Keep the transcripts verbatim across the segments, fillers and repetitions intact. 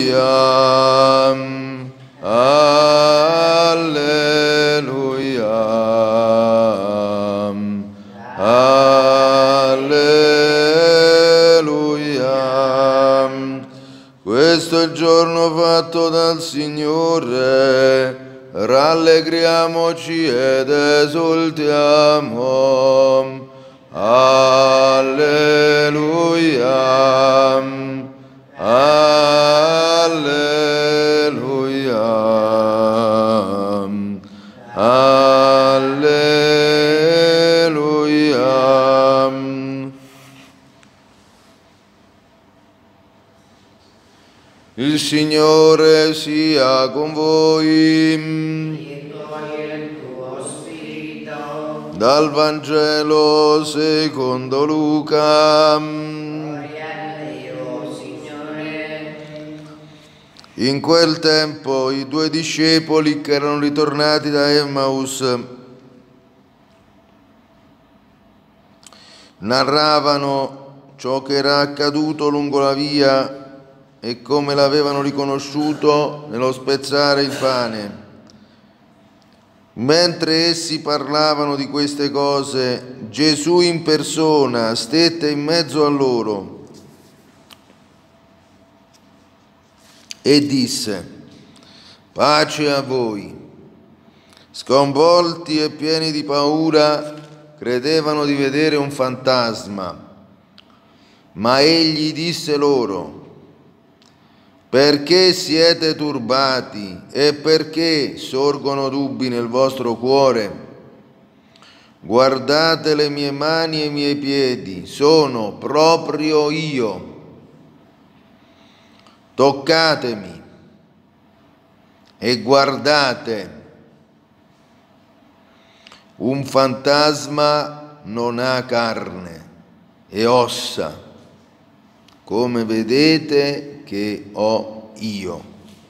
Alleluia, alleluia. Questo è il giorno fatto dal Signore, rallegriamoci ed esultiamo. Alleluia, alleluia, alleluia. Il Signore sia con voi. Dal Vangelo secondo Luca. In quel tempo i due discepoli che erano ritornati da Emmaus narravano ciò che era accaduto lungo la via e come l'avevano riconosciuto nello spezzare il pane. Mentre essi parlavano di queste cose, Gesù in persona stette in mezzo a loro e disse: pace a voi. Sconvolti e pieni di paura, credevano di vedere un fantasma. Ma egli disse loro: perché siete turbati e perché sorgono dubbi nel vostro cuore? Guardate le mie mani e i miei piedi, sono proprio io. Toccatemi e guardate. Un fantasma non ha carne e ossa, come vedete che ho io.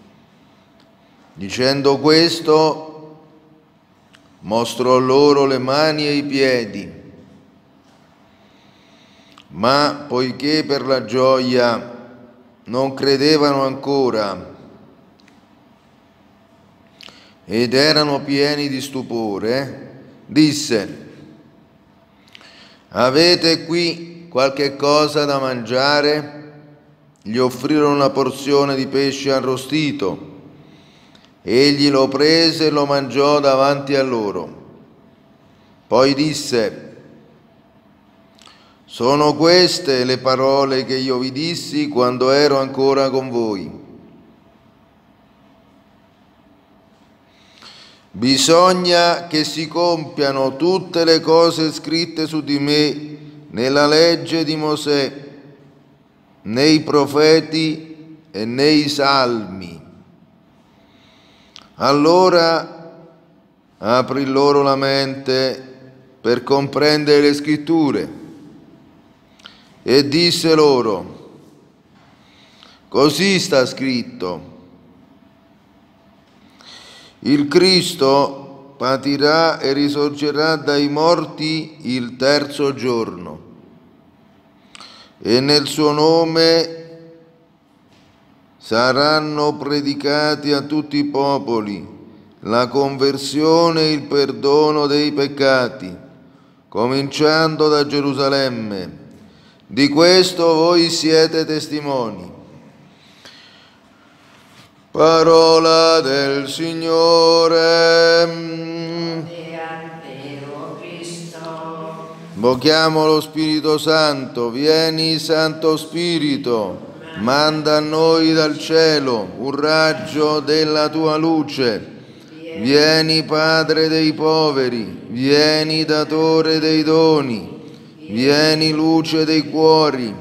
Dicendo questo, mostrò loro le mani e i piedi. Ma poiché per la gioia non credevano ancora ed erano pieni di stupore, disse: avete qui qualche cosa da mangiare? Gli offrirono una porzione di pesce arrostito. Egli lo prese e lo mangiò davanti a loro. Poi disse: sono queste le parole che io vi dissi quando ero ancora con voi. Bisogna che si compiano tutte le cose scritte su di me nella legge di Mosè, nei profeti e nei salmi. Allora aprì loro la mente per comprendere le scritture e disse loro: così sta scritto: il Cristo patirà e risorgerà dai morti il terzo giorno, e nel suo nome saranno predicati a tutti i popoli la conversione e il perdono dei peccati, cominciando da Gerusalemme. Di questo voi siete testimoni. Parola del Signore. Invochiamo lo Spirito Santo. Vieni, Santo Spirito, manda a noi dal cielo un raggio della tua luce. Vieni, Padre dei poveri, vieni, datore dei doni, vieni, luce dei cuori,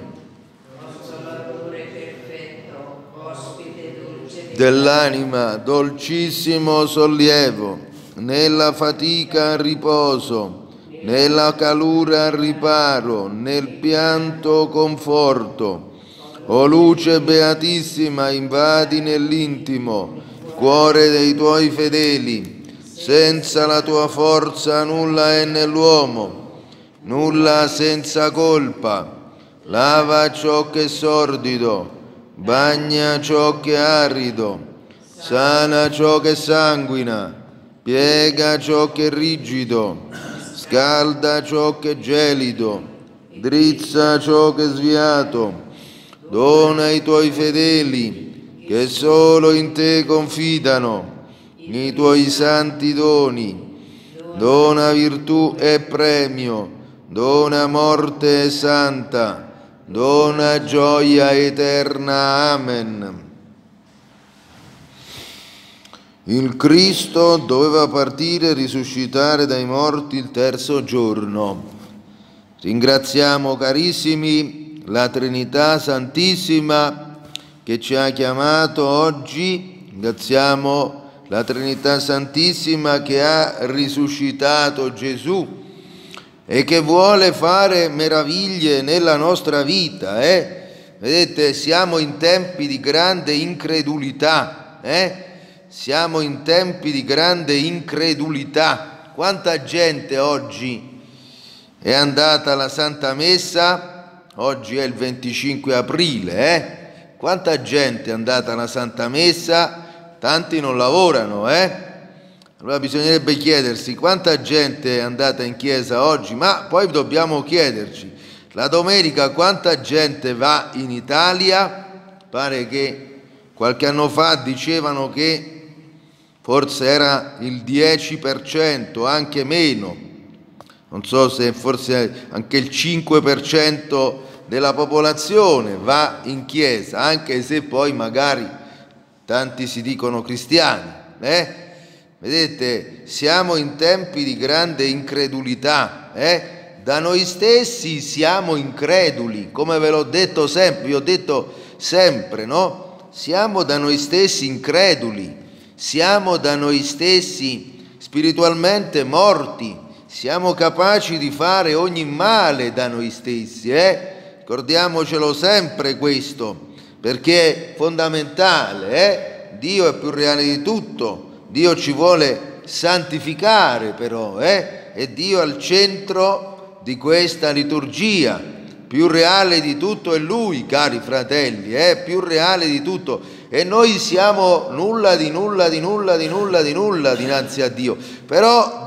dell'anima, dolcissimo sollievo, nella fatica riposo, nella calura riparo, nel pianto conforto. O luce beatissima, invadi nell'intimo cuore dei tuoi fedeli. Senza la tua forza nulla è nell'uomo, nulla senza colpa. Lava ciò che è sordido, bagna ciò che è arido, sana ciò che sanguina, piega ciò che è rigido, scalda ciò che è gelido, drizza ciò che è sviato, dona ai tuoi fedeli che solo in te confidano i tuoi santi doni, dona virtù e premio, dona morte santa, dona gioia eterna. Amen. Il Cristo doveva partire e risuscitare dai morti il terzo giorno. Ringraziamo, carissimi, la Trinità Santissima che ci ha chiamato oggi. Ringraziamo la Trinità Santissima che ha risuscitato Gesù e che vuole fare meraviglie nella nostra vita. Eh? Vedete, siamo in tempi di grande incredulità. Eh? Siamo in tempi di grande incredulità. Quanta gente oggi è andata alla Santa Messa? Oggi è il venticinque aprile. Eh? Quanta gente è andata alla Santa Messa? Tanti non lavorano, eh? Allora bisognerebbe chiedersi quanta gente è andata in chiesa oggi, ma poi dobbiamo chiederci, la domenica quanta gente va in Italia? Pare che qualche anno fa dicevano che forse era il dieci per cento, anche meno, non so se forse anche il cinque per cento della popolazione va in chiesa, anche se poi magari tanti si dicono cristiani, eh? Vedete, siamo in tempi di grande incredulità, eh? Da noi stessi siamo increduli, come ve l'ho detto sempre, vi ho detto sempre, no? Siamo da noi stessi increduli, siamo da noi stessi spiritualmente morti, siamo capaci di fare ogni male da noi stessi, eh? Ricordiamocelo sempre questo, perché è fondamentale, eh? Dio è più reale di tutto, Dio ci vuole santificare però, eh? È Dio al centro di questa liturgia, più reale di tutto è Lui, cari fratelli, eh? Più reale di tutto, e noi siamo nulla di nulla di nulla di nulla di nulla dinanzi a Dio, però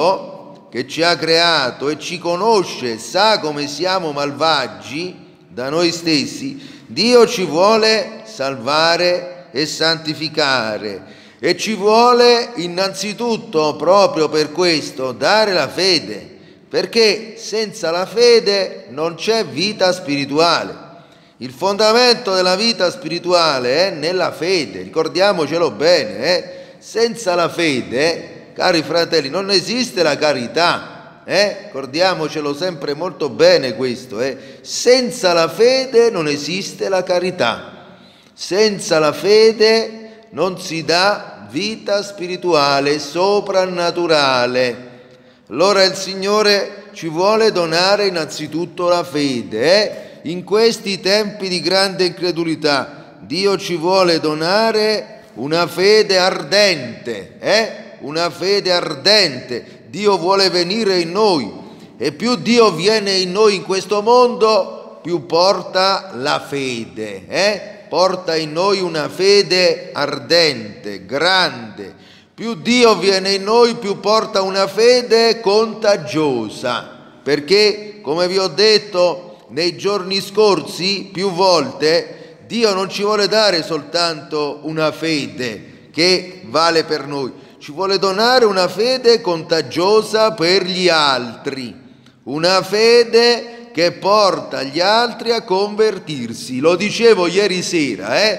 Dio che ci ha creato e ci conosce, sa come siamo malvagi da noi stessi, Dio ci vuole salvare e santificare e ci vuole innanzitutto proprio per questo dare la fede, perché senza la fede non c'è vita spirituale. Il fondamento della vita spirituale è nella fede, ricordiamocelo bene, eh? Senza la fede, cari fratelli, non esiste la carità. Eh? Ricordiamocelo sempre molto bene questo, eh? Senza la fede non esiste la carità, senza la fede non si dà vita spirituale, soprannaturale. Allora il Signore ci vuole donare innanzitutto la fede, eh? In questi tempi di grande incredulità Dio ci vuole donare una fede ardente, eh? Una fede ardente. Dio vuole venire in noi e più Dio viene in noi in questo mondo, più porta la fede, eh? Porta in noi una fede ardente, grande. Più Dio viene in noi, più porta una fede contagiosa, perché, come vi ho detto nei giorni scorsi, più volte, Dio non ci vuole dare soltanto una fede che vale per noi, ci vuole donare una fede contagiosa per gli altri, una fede che porta gli altri a convertirsi. Lo dicevo ieri sera, eh?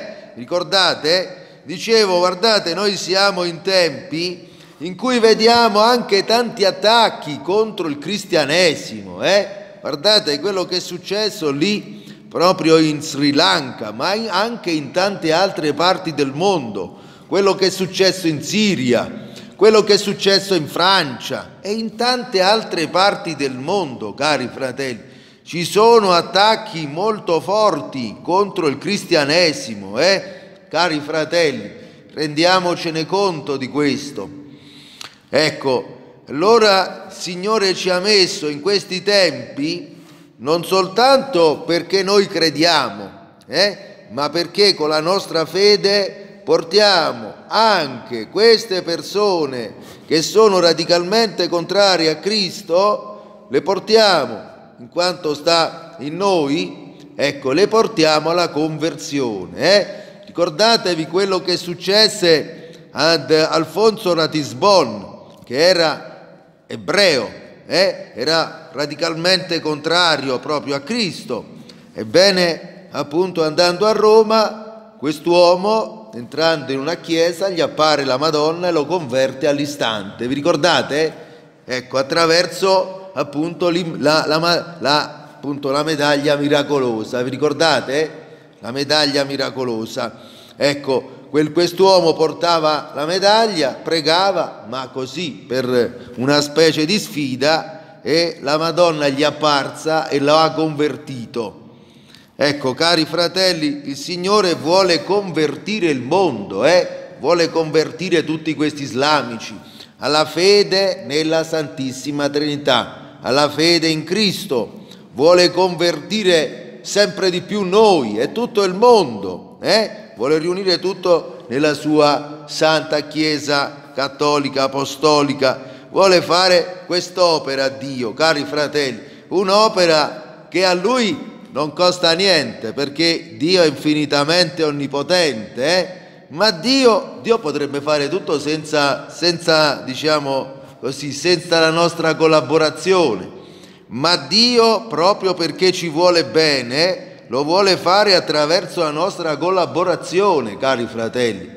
Ricordate? Dicevo, guardate, noi siamo in tempi in cui vediamo anche tanti attacchi contro il cristianesimo, eh? Guardate quello che è successo lì proprio in Sri Lanka, ma anche in tante altre parti del mondo. Quello che è successo in Siria, quello che è successo in Francia e in tante altre parti del mondo, cari fratelli. Ci sono attacchi molto forti contro il cristianesimo, eh? Cari fratelli, rendiamocene conto di questo. Ecco, allora il Signore ci ha messo in questi tempi non soltanto perché noi crediamo, eh? ma perché con la nostra fede portiamo anche queste persone che sono radicalmente contrarie a Cristo, le portiamo, in quanto sta in noi, ecco, le portiamo alla conversione. Eh? Ricordatevi quello che successe ad Alfonso Ratisbon, che era ebreo, eh? era radicalmente contrario proprio a Cristo. Ebbene, appunto, andando a Roma, quest'uomo, entrando in una chiesa, gli appare la Madonna e lo converte all'istante. Vi ricordate? Ecco, attraverso appunto la, la, la, appunto, la medaglia miracolosa. Vi ricordate? La medaglia miracolosa. Ecco, quel, quest'uomo portava la medaglia, pregava, ma così per una specie di sfida, e la Madonna gli è apparsa e lo ha convertito. Ecco, cari fratelli, il Signore vuole convertire il mondo, eh? vuole convertire tutti questi islamici alla fede nella Santissima Trinità, alla fede in Cristo, vuole convertire sempre di più noi e tutto il mondo, eh? vuole riunire tutto nella sua Santa Chiesa Cattolica, Apostolica, vuole fare quest'opera a Dio, cari fratelli, un'opera che a Lui non costa niente, perché Dio è infinitamente onnipotente, eh? ma Dio, Dio potrebbe fare tutto senza, senza, diciamo così, senza la nostra collaborazione, ma Dio, proprio perché ci vuole bene, lo vuole fare attraverso la nostra collaborazione, cari fratelli,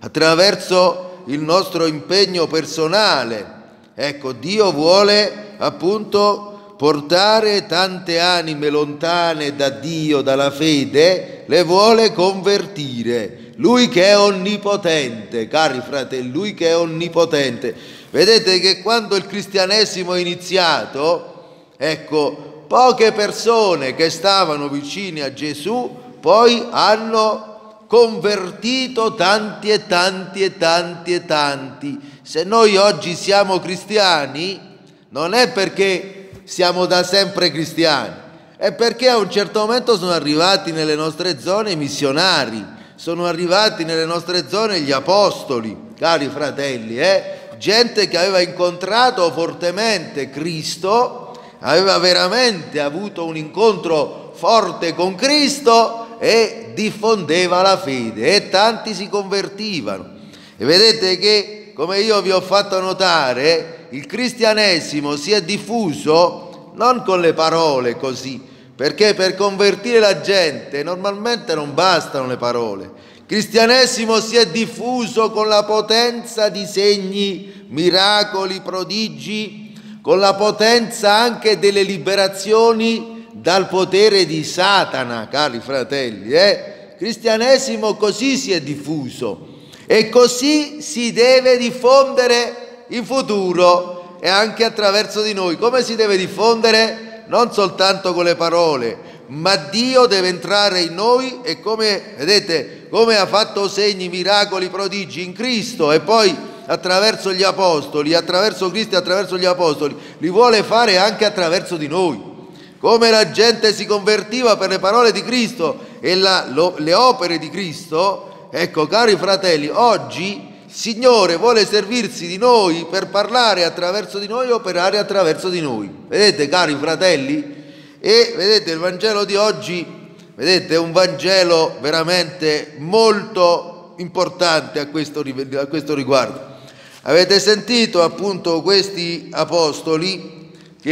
attraverso il nostro impegno personale. Ecco, Dio vuole appunto portare tante anime lontane da Dio, dalla fede, le vuole convertire. Lui che è onnipotente, cari fratelli, Lui che è onnipotente. Vedete che quando il cristianesimo è iniziato, ecco, poche persone che stavano vicini a Gesù poi hanno convertito tanti e tanti e tanti e tanti. Se noi oggi siamo cristiani, non è perché siamo da sempre cristiani, è perché a un certo momento sono arrivati nelle nostre zone i missionari, sono arrivati nelle nostre zone gli apostoli, cari fratelli, eh? gente che aveva incontrato fortemente Cristo, aveva veramente avuto un incontro forte con Cristo e diffondeva la fede e tanti si convertivano. E vedete che, come io vi ho fatto notare, il cristianesimo si è diffuso non con le parole così, perché per convertire la gente normalmente non bastano le parole. Il cristianesimo si è diffuso con la potenza di segni, miracoli, prodigi, con la potenza anche delle liberazioni dal potere di Satana, cari fratelli. Eh? Il cristianesimo così si è diffuso e così si deve diffondere in futuro e anche attraverso di noi. Come si deve diffondere? Non soltanto con le parole, ma Dio deve entrare in noi e come, vedete, come ha fatto segni, miracoli, prodigi in Cristo e poi attraverso gli apostoli, attraverso Cristo e attraverso gli apostoli, li vuole fare anche attraverso di noi. Come la gente si convertiva per le parole di Cristo e la, lo, le opere di Cristo, ecco, cari fratelli, oggi Signore vuole servirsi di noi per parlare attraverso di noi e operare attraverso di noi. Vedete, cari fratelli? E vedete, il Vangelo di oggi, vedete, è un Vangelo veramente molto importante a questo, a questo riguardo. Avete sentito appunto questi apostoli,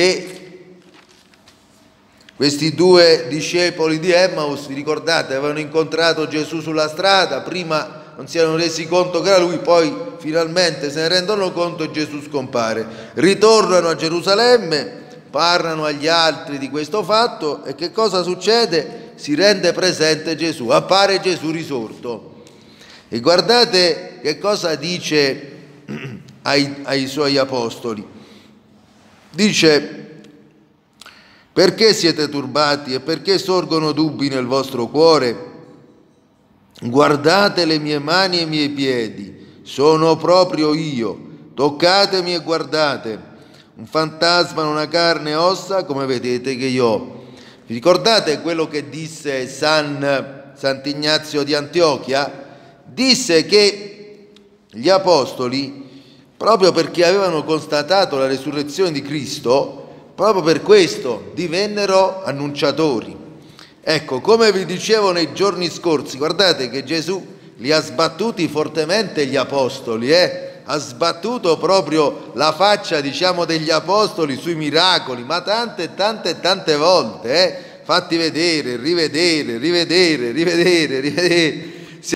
che questi due discepoli di Emmaus, vi ricordate, avevano incontrato Gesù sulla strada, prima non si erano resi conto che era Lui, poi finalmente se ne rendono conto e Gesù scompare. Ritornano a Gerusalemme, parlano agli altri di questo fatto e che cosa succede? Si rende presente Gesù, appare Gesù risorto. E guardate che cosa dice ai, ai Suoi apostoli. Dice: perché siete turbati e perché sorgono dubbi nel vostro cuore? Guardate le mie mani e i miei piedi, sono proprio io, toccatemi e guardate, un fantasma non ha carne e ossa come vedete che io ho. Vi ricordate quello che disse San, Sant'Ignazio di Antiochia, disse che gli apostoli, proprio perché avevano constatato la resurrezione di Cristo, proprio per questo divennero annunciatori. Ecco, come vi dicevo nei giorni scorsi, guardate che Gesù li ha sbattuti fortemente gli apostoli, eh? ha sbattuto proprio la faccia, diciamo, degli apostoli sui miracoli, ma tante, tante, tante volte, eh? fatti vedere, rivedere, rivedere, rivedere, rivedere.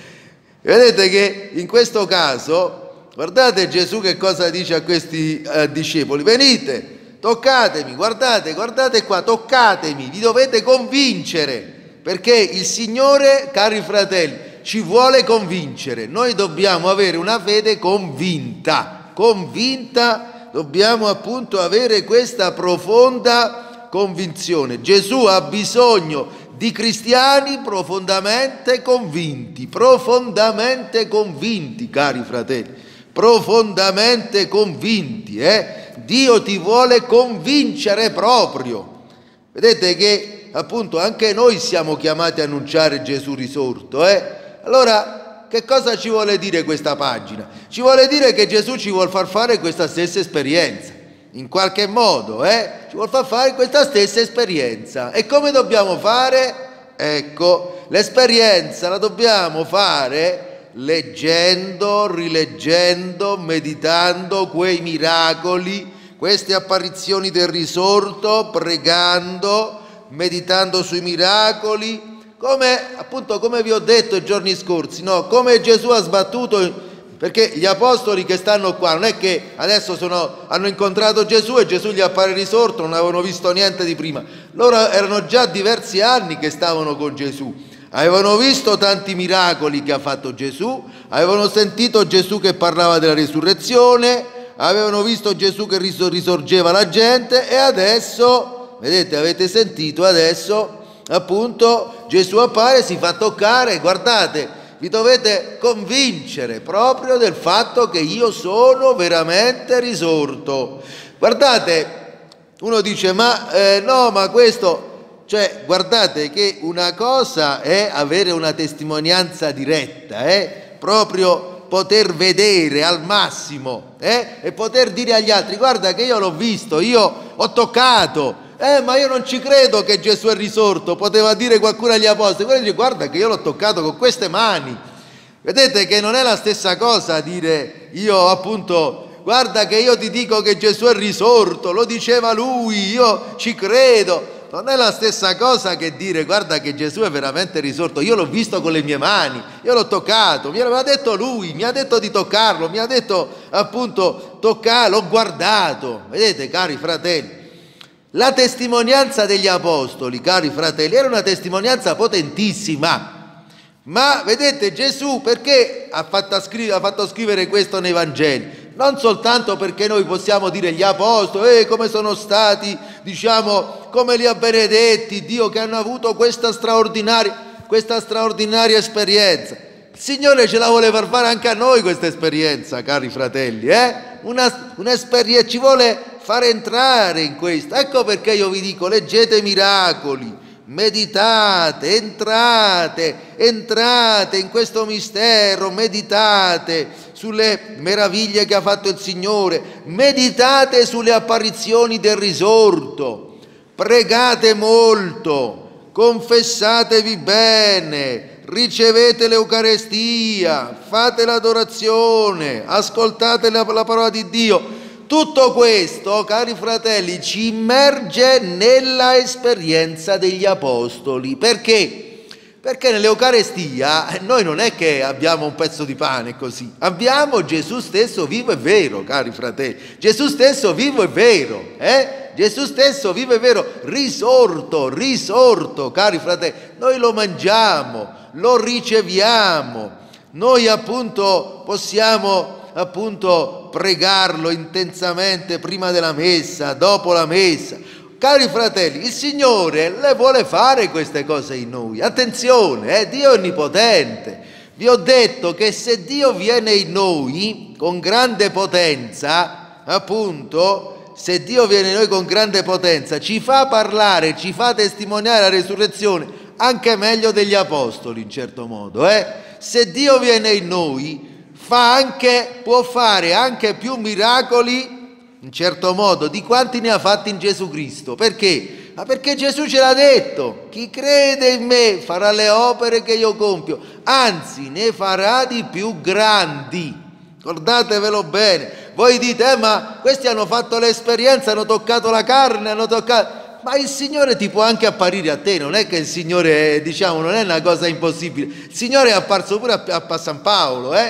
Vedete che in questo caso, guardate Gesù che cosa dice a questi eh, discepoli: venite, toccatemi, guardate, guardate qua, toccatemi, vi dovete convincere, perché il Signore, cari fratelli, ci vuole convincere. Noi dobbiamo avere una fede convinta, convinta, dobbiamo appunto avere questa profonda convinzione. Gesù ha bisogno di cristiani profondamente convinti, profondamente convinti, cari fratelli, profondamente convinti, eh? Dio ti vuole convincere proprio. Vedete che appunto anche noi siamo chiamati a annunciare Gesù risorto, eh? Allora, che cosa ci vuole dire questa pagina? Ci vuole dire che Gesù ci vuole far fare questa stessa esperienza, in qualche modo, eh? Ci vuole far fare questa stessa esperienza. E come dobbiamo fare? Ecco, l'esperienza la dobbiamo fare leggendo, rileggendo, meditando quei miracoli, queste apparizioni del risorto, pregando, meditando sui miracoli, come appunto come vi ho detto i giorni scorsi, no? Come Gesù ha sbattuto, perché gli apostoli che stanno qua non è che adesso sono, hanno incontrato Gesù e Gesù gli appare risorto, non avevano visto niente di prima, loro erano già diversi anni che stavano con Gesù, avevano visto tanti miracoli che ha fatto Gesù, avevano sentito Gesù che parlava della risurrezione, avevano visto Gesù che risorgeva la gente, e adesso, vedete, avete sentito, adesso appunto Gesù appare, si fa toccare. Guardate, vi dovete convincere proprio del fatto che io sono veramente risorto. Guardate, uno dice ma eh, no, ma questo, cioè guardate che una cosa è avere una testimonianza diretta, eh? proprio poter vedere al massimo, eh? e poter dire agli altri: guarda che io l'ho visto, io ho toccato. Eh, ma io non ci credo che Gesù è risorto, poteva dire qualcuno agli apostoli. Quello dice: guarda che io l'ho toccato con queste mani. Vedete che non è la stessa cosa dire io appunto: guarda che io ti dico che Gesù è risorto, lo diceva lui, io ci credo. Non è la stessa cosa che dire: guarda che Gesù è veramente risorto, io l'ho visto con le mie mani, io l'ho toccato, mi aveva detto lui, mi ha detto di toccarlo, mi ha detto appunto toccarlo, l'ho guardato. Vedete, cari fratelli, la testimonianza degli apostoli, cari fratelli, era una testimonianza potentissima. Ma vedete, Gesù perché ha fatto, scrivere, ha fatto scrivere questo nei Vangeli? Non soltanto perché noi possiamo dire gli apostoli, eh, come sono stati, diciamo, come li ha benedetti, Dio, che hanno avuto questa straordinaria, questa straordinaria esperienza. Il Signore ce la vuole far fare anche a noi questa esperienza, cari fratelli, eh? Una, un'esperienza, ci vuole fare entrare in questo. Ecco perché io vi dico: leggete i miracoli, meditate, entrate, entrate in questo mistero, meditate sulle meraviglie che ha fatto il Signore, meditate sulle apparizioni del risorto, pregate molto, confessatevi bene, ricevete l'Eucarestia, fate l'adorazione, ascoltate la, la parola di Dio. Tutto questo, cari fratelli, ci immerge nella esperienza degli apostoli. Perché? Perché nell'Eucarestia noi non è che abbiamo un pezzo di pane così, abbiamo Gesù stesso vivo e vero, cari fratelli. Gesù stesso vivo e vero, eh? Gesù stesso vivo e vero, risorto, risorto, cari fratelli. Noi lo mangiamo, lo riceviamo, noi appunto possiamo appunto pregarlo intensamente prima della messa, dopo la messa. Cari fratelli, il Signore le vuole fare queste cose in noi. Attenzione, eh, Dio è onnipotente. Vi ho detto che se Dio viene in noi con grande potenza, appunto, se Dio viene in noi con grande potenza, ci fa parlare, ci fa testimoniare la resurrezione, anche meglio degli apostoli in certo modo, eh? Se Dio viene in noi, fa anche, può fare anche più miracoli in certo modo di quanti ne ha fatti in Gesù Cristo. Perché? Ma perché Gesù ce l'ha detto: chi crede in me farà le opere che io compio, anzi ne farà di più grandi. Ricordatevelo bene. Voi dite, eh, ma questi hanno fatto l'esperienza, hanno toccato la carne, hanno toccato... Ma il Signore ti può anche apparire a te, non è che il Signore, diciamo, non è una cosa impossibile. Il Signore è apparso pure a, a San Paolo, eh?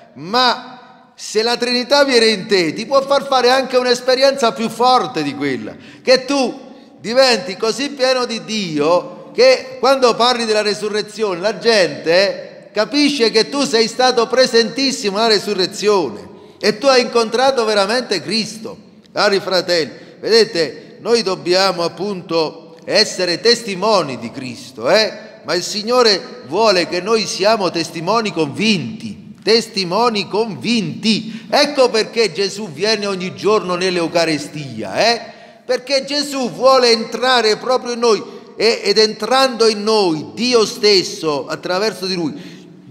Ma se la Trinità viene in te, ti può far fare anche un'esperienza più forte di quella, che tu diventi così pieno di Dio che quando parli della resurrezione la gente capisce che tu sei stato presentissimo alla resurrezione e tu hai incontrato veramente Cristo. Cari fratelli, vedete, noi dobbiamo appunto essere testimoni di Cristo, eh? Ma il Signore vuole che noi siamo testimoni convinti, testimoni convinti. Ecco perché Gesù viene ogni giorno nell'Eucaristia, eh? Perché Gesù vuole entrare proprio in noi ed entrando in noi, Dio stesso, attraverso di Lui,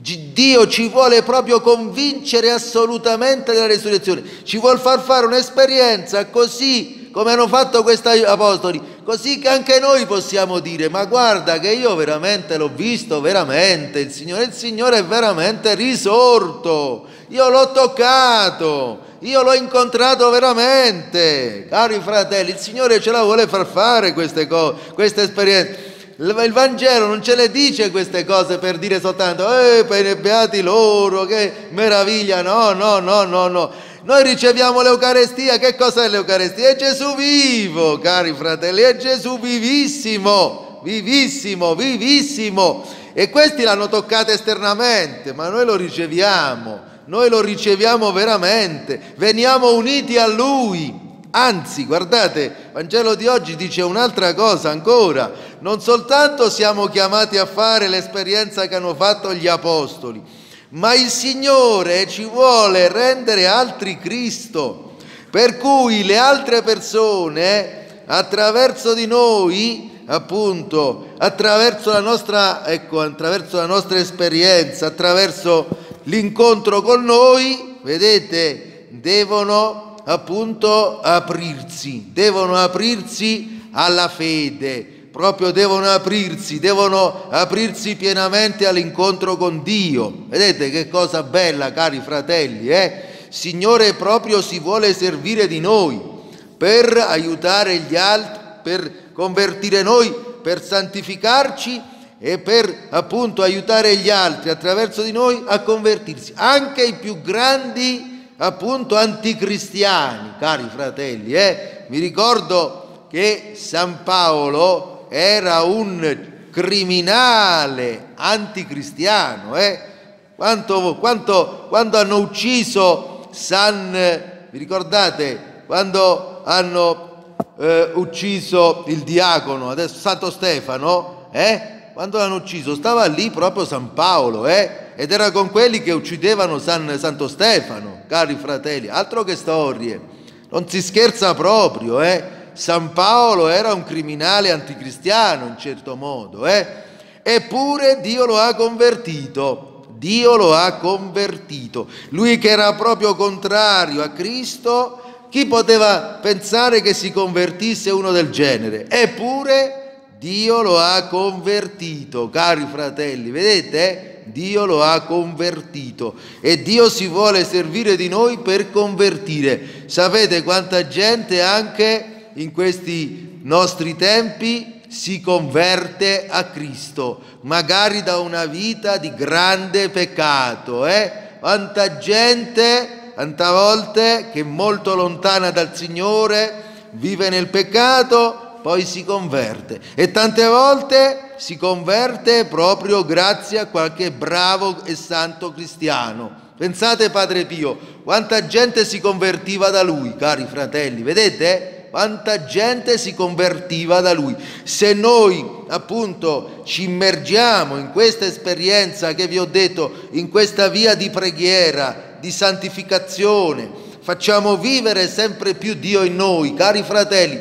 Dio ci vuole proprio convincere assolutamente della resurrezione, ci vuole far fare un'esperienza così come hanno fatto questi apostoli, così che anche noi possiamo dire: ma guarda che io veramente l'ho visto, veramente il Signore, il Signore è veramente risorto, io l'ho toccato, io l'ho incontrato veramente. Cari fratelli, il Signore ce la vuole far fare queste cose, queste esperienze. Il Vangelo non ce le dice queste cose per dire soltanto eh, beati loro, che meraviglia. No, no, no, no, no. Noi riceviamo l'Eucarestia. Che cos'è l'Eucarestia? È Gesù vivo, cari fratelli, è Gesù vivissimo, vivissimo, vivissimo. E questi l'hanno toccato esternamente, ma noi lo riceviamo, noi lo riceviamo veramente, veniamo uniti a Lui. Anzi, guardate, il Vangelo di oggi dice un'altra cosa ancora: non soltanto siamo chiamati a fare l'esperienza che hanno fatto gli apostoli, ma il Signore ci vuole rendere altri Cristo, per cui le altre persone, attraverso di noi, appunto, attraverso la nostra, ecco, attraverso la nostra esperienza, attraverso l'incontro con noi, vedete, devono appunto aprirsi, devono aprirsi alla fede, proprio devono aprirsi, devono aprirsi pienamente all'incontro con Dio. Vedete che cosa bella, cari fratelli, eh? Signore proprio si vuole servire di noi per aiutare gli altri, per convertire noi, per santificarci e per appunto aiutare gli altri attraverso di noi a convertirsi, anche i più grandi appunto anticristiani, cari fratelli, eh? Mi ricordo che San Paolo era un criminale anticristiano, eh? Quanto, quanto, quando hanno ucciso San, vi ricordate? Quando hanno eh, ucciso il diacono, adesso Santo Stefano, eh? Quando l'hanno ucciso stava lì proprio San Paolo, eh? Ed era con quelli che uccidevano San, Santo Stefano, cari fratelli, altro che storie, non si scherza proprio, eh? San Paolo era un criminale anticristiano in certo modo, eh? Eppure Dio lo ha convertito, Dio lo ha convertito, lui che era proprio contrario a Cristo. Chi poteva pensare che si convertisse uno del genere? Eppure Dio lo ha convertito, cari fratelli, vedete? Dio lo ha convertito e Dio si vuole servire di noi per convertire. Sapete quanta gente anche in questi nostri tempi si converte a Cristo, magari da una vita di grande peccato, eh? Quanta gente, tante volte, che è molto lontana dal Signore, vive nel peccato, poi si converte, e tante volte si converte proprio grazie a qualche bravo e santo cristiano. Pensate Padre Pio, quanta gente si convertiva da lui, cari fratelli, vedete? Quanta gente si convertiva da lui. Se noi appunto ci immergiamo in questa esperienza che vi ho detto, in questa via di preghiera, di santificazione, facciamo vivere sempre più Dio in noi, cari fratelli,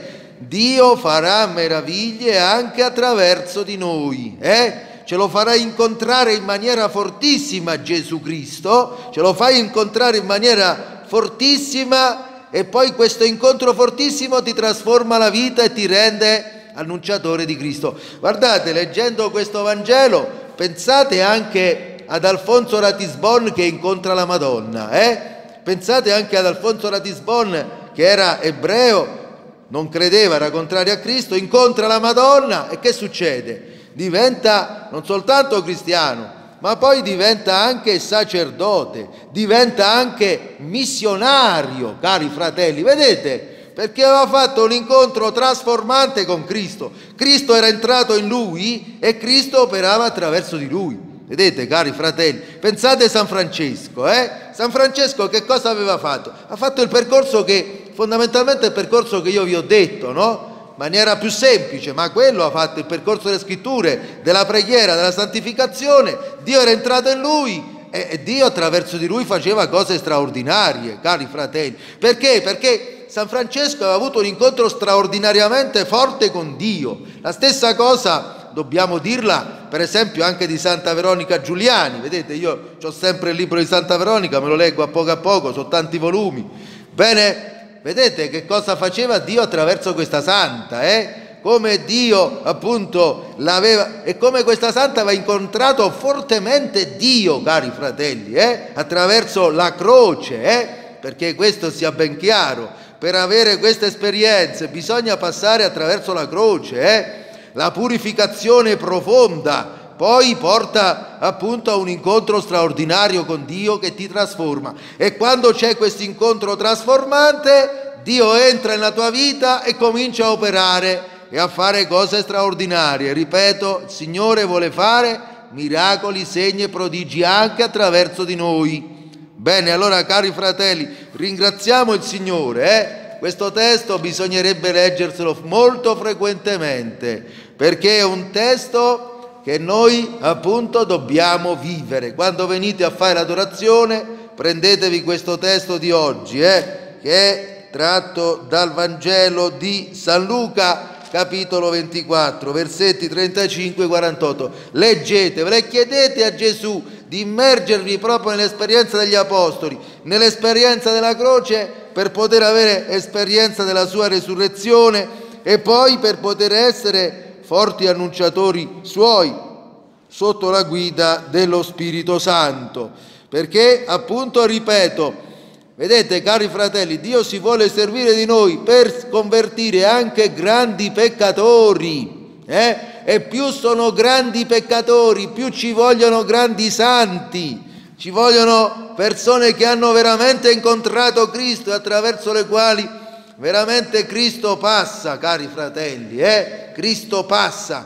Dio farà meraviglie anche attraverso di noi, eh? Ce lo farà incontrare in maniera fortissima Gesù Cristo, ce lo fai incontrare in maniera fortissima e poi questo incontro fortissimo ti trasforma la vita e ti rende annunciatore di Cristo. Guardate, leggendo questo Vangelo, pensate anche ad Alfonso Ratisbon che incontra la Madonna, eh? Pensate anche ad Alfonso Ratisbon che era ebreo, non credeva, era contrario a Cristo, incontra la Madonna e che succede? Diventa non soltanto cristiano, ma poi diventa anche sacerdote, diventa anche missionario, cari fratelli, vedete? Perché aveva fatto un incontro trasformante con Cristo. Cristo era entrato in lui e Cristo operava attraverso di lui. Vedete, cari fratelli, pensate a San Francesco, eh? San Francesco che cosa aveva fatto? Ha fatto il percorso che, fondamentalmente il percorso che io vi ho detto, no? In maniera più semplice, ma quello ha fatto il percorso delle scritture, della preghiera, della santificazione. Dio era entrato in lui e Dio attraverso di lui faceva cose straordinarie, cari fratelli. Perché? Perché San Francesco aveva avuto un incontro straordinariamente forte con Dio. La stessa cosa dobbiamo dirla per esempio anche di Santa Veronica Giuliani. Vedete, io ho sempre il libro di Santa Veronica, me lo leggo a poco a poco, sono tanti volumi. Bene, vedete che cosa faceva Dio attraverso questa santa, eh? Come Dio appunto l'aveva, e come questa santa aveva incontrato fortemente Dio, cari fratelli, eh? Attraverso la croce, eh? Perché questo sia ben chiaro, per avere queste esperienze bisogna passare attraverso la croce, eh? La purificazione profonda poi porta appunto a un incontro straordinario con Dio che ti trasforma, e quando c'è questo incontro trasformante Dio entra nella tua vita e comincia a operare e a fare cose straordinarie. Ripeto, il Signore vuole fare miracoli, segni e prodigi anche attraverso di noi. Bene, allora cari fratelli, ringraziamo il Signore, eh? Questo testo bisognerebbe leggerselo molto frequentemente, perché è un testo che noi appunto dobbiamo vivere. Quando venite a fare l'adorazione prendetevi questo testo di oggi, eh, che è tratto dal Vangelo di San Luca, capitolo ventiquattro, versetti trentacinque quarantotto. Leggetevelo e chiedete a Gesù di immergervi proprio nell'esperienza degli apostoli, nell'esperienza della croce, per poter avere esperienza della sua resurrezione e poi per poter essere forti annunciatori suoi sotto la guida dello Spirito Santo. Perché appunto, ripeto, vedete cari fratelli, Dio si vuole servire di noi per convertire anche grandi peccatori, eh? E più sono grandi peccatori, più ci vogliono grandi santi, ci vogliono persone che hanno veramente incontrato Cristo e attraverso le quali veramente Cristo passa, cari fratelli, eh? Cristo passa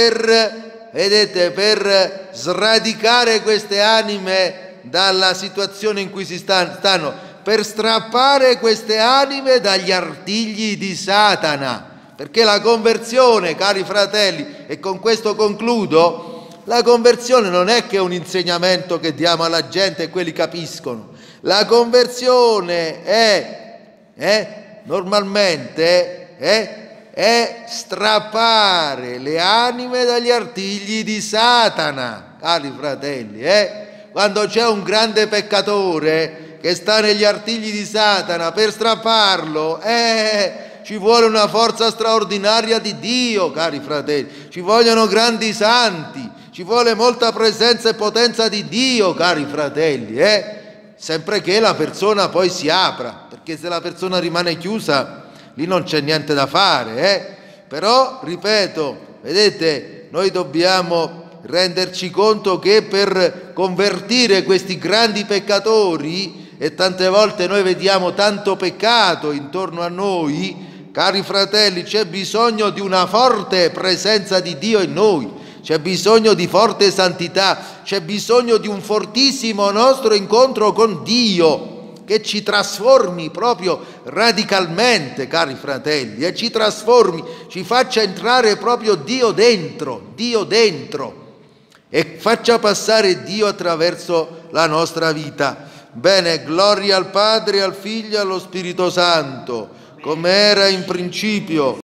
per, vedete, per sradicare queste anime dalla situazione in cui si stanno, per strappare queste anime dagli artigli di Satana. Perché la conversione, cari fratelli, e con questo concludo, la conversione non è che un insegnamento che diamo alla gente e quelli capiscono. La conversione è, è normalmente è, è strappare le anime dagli artigli di Satana, cari fratelli. Eh? Quando c'è un grande peccatore che sta negli artigli di Satana, per strapparlo, eh, ci vuole una forza straordinaria di Dio, cari fratelli. Ci vogliono grandi santi. Ci vuole molta presenza e potenza di Dio, cari fratelli, eh? Sempre che la persona poi si apra, perché se la persona rimane chiusa, lì non c'è niente da fare, eh? Però, ripeto, vedete, noi dobbiamo renderci conto che per convertire questi grandi peccatori, e tante volte noi vediamo tanto peccato intorno a noi, cari fratelli, c'è bisogno di una forte presenza di Dio in noi. C'è bisogno di forte santità, c'è bisogno di un fortissimo nostro incontro con Dio che ci trasformi proprio radicalmente, cari fratelli, e ci trasformi, ci faccia entrare proprio Dio dentro, Dio dentro, e faccia passare Dio attraverso la nostra vita. Bene, gloria al Padre, al Figlio e allo Spirito Santo, come era in principio,